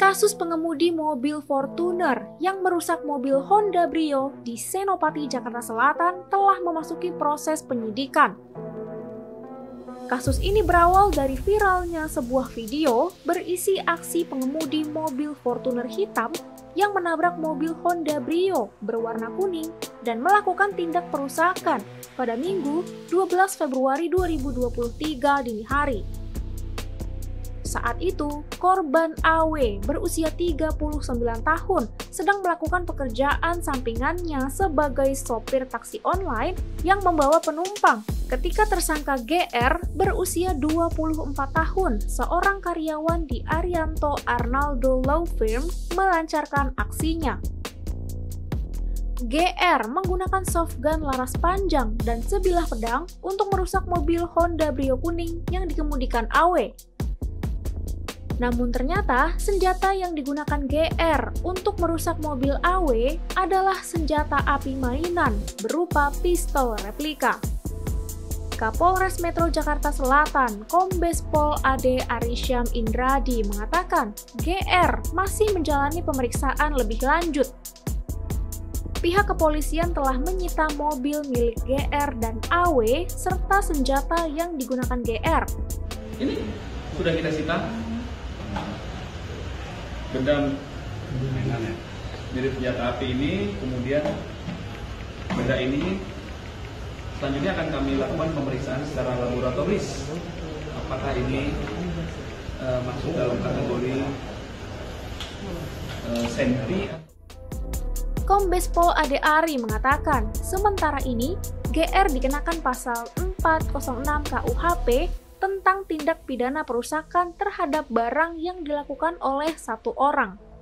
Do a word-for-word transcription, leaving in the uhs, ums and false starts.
Kasus pengemudi mobil Fortuner yang merusak mobil Honda Brio di Senopati, Jakarta Selatan telah memasuki proses penyidikan. Kasus ini berawal dari viralnya sebuah video berisi aksi pengemudi mobil Fortuner hitam yang menabrak mobil Honda Brio berwarna kuning dan melakukan tindak perusakan pada Minggu dua belas Februari dua ribu dua puluh tiga dini hari. Saat itu, korban A W berusia tiga puluh sembilan tahun sedang melakukan pekerjaan sampingannya sebagai sopir taksi online yang membawa penumpang ketika tersangka G R berusia dua puluh empat tahun, seorang karyawan di Arianto Arnaldo Law Firm, melancarkan aksinya. G R menggunakan softgun laras panjang dan sebilah pedang untuk merusak mobil Honda Brio kuning yang dikemudikan A W. Namun ternyata senjata yang digunakan G R untuk merusak mobil A W adalah senjata api mainan berupa pistol replika. Kapolres Metro Jakarta Selatan, Kombes Pol A D Arisyam Indradi mengatakan G R masih menjalani pemeriksaan lebih lanjut. Pihak kepolisian telah menyita mobil milik G R dan A W serta senjata yang digunakan G R. Ini sudah kita sita. Benda mirip senjata api ini, kemudian benda ini selanjutnya akan kami lakukan pemeriksaan secara laboratoris. Apakah ini uh, masuk dalam kategori uh, sentri? Kombes Pol A D Ari mengatakan, sementara ini G R dikenakan pasal empat nol enam K U H P tentang tindak pidana perusakan terhadap barang yang dilakukan oleh satu orang.